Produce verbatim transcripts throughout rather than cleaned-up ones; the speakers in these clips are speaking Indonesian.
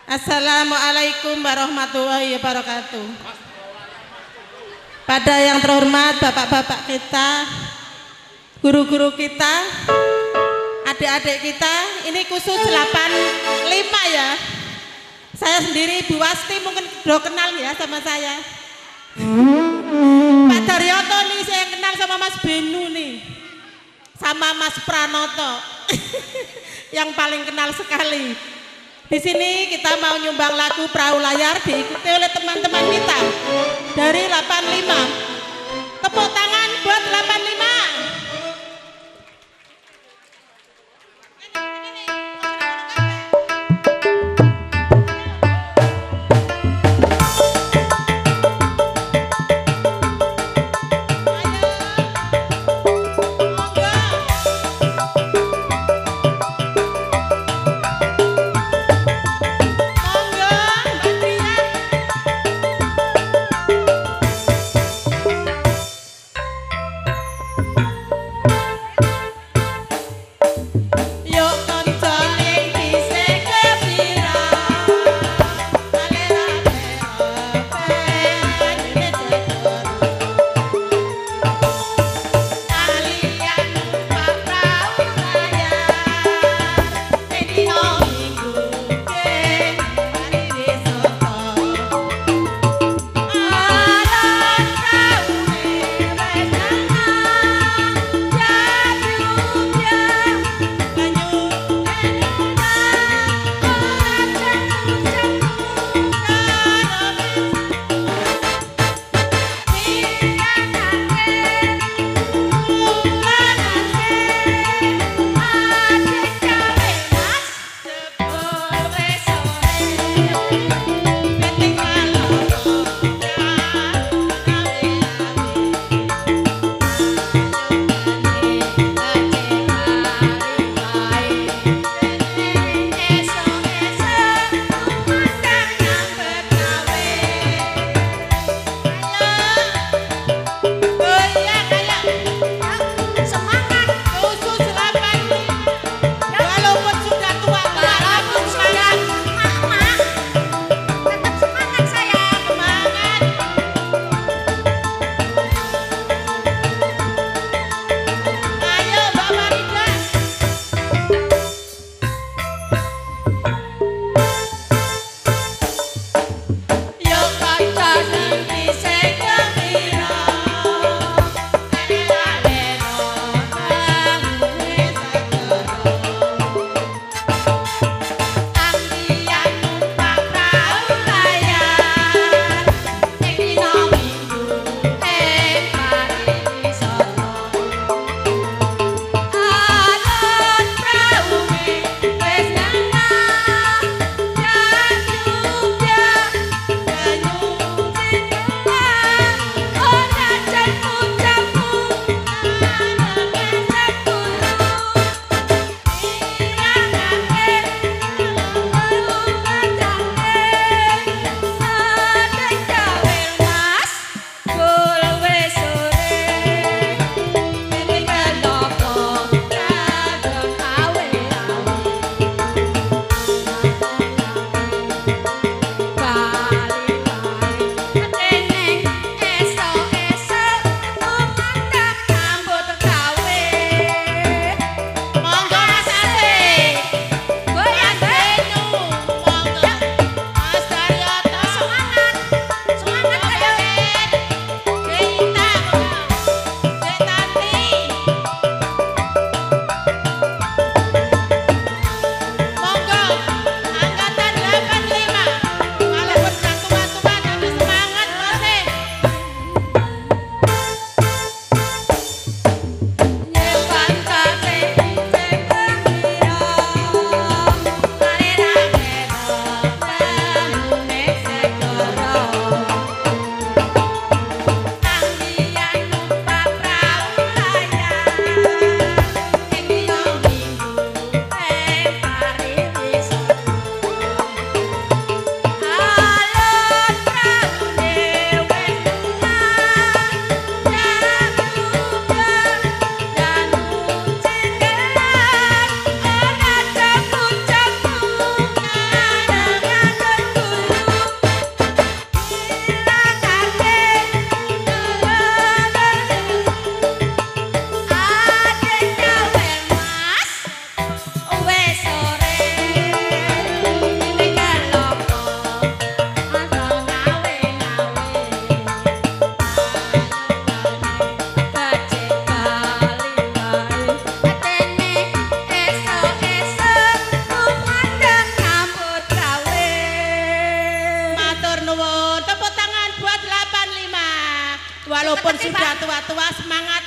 Assalamualaikum warahmatullahi wabarakatuh. Pada yang terhormat bapak-bapak kita, guru-guru kita, adik-adik kita, ini khusus delapan lima ya. Saya sendiri Bu Wasti mungkin udah kenal ya sama saya. Pak Daryoto nih saya kenal sama Mas Benu nih, sama Mas Pranoto yang paling kenal sekali. Di sini kita mau nyumbang lagu Perahu Layar diikuti oleh teman-teman kita dari delapan lima. Tepuk tangan buat delapan lima.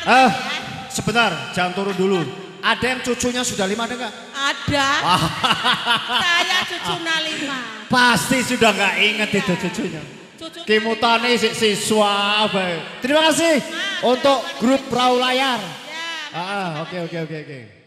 Eh, sebentar, jangan turun dulu. Ada yang cucunya sudah lima ada nggak? Ada. Saya cucunya lima. Pasti sudah nggak inget iya. Itu cucunya. Cucunya Kimutane si siswa. Baik. Terima kasih nah, untuk grup perahu layar. Ya, ah, oke oke oke oke.